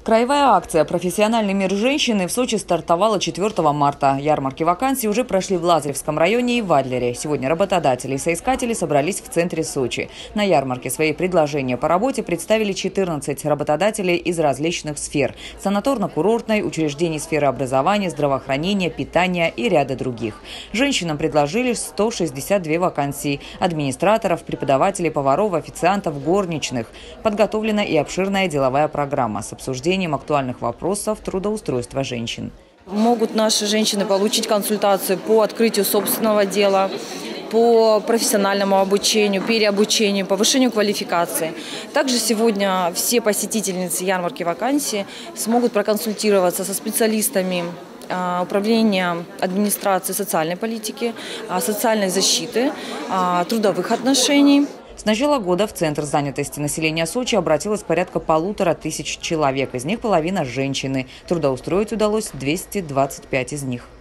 Краевая акция «Профессиональный мир женщины» в Сочи стартовала 4 марта. Ярмарки вакансий уже прошли в Лазаревском районе и в Адлере. Сегодня работодатели и соискатели собрались в центре Сочи. На ярмарке свои предложения по работе представили 14 работодателей из различных сфер – санаторно-курортной, учреждений сферы образования, здравоохранения, питания и ряда других. Женщинам предложили 162 вакансии – администраторов, преподавателей, поваров, официантов, горничных. Подготовлена и обширная деловая программа с обсуждением актуальных вопросов трудоустройства женщин. Могут наши женщины получить консультацию по открытию собственного дела, по профессиональному обучению, переобучению, повышению квалификации. Также сегодня все посетительницы ярмарки вакансий смогут проконсультироваться со специалистами управления администрации социальной политики, социальной защиты, трудовых отношений. С начала года в Центр занятости населения Сочи обратилось порядка 1500 человек. Из них половина – женщины. Трудоустроить удалось 225 из них.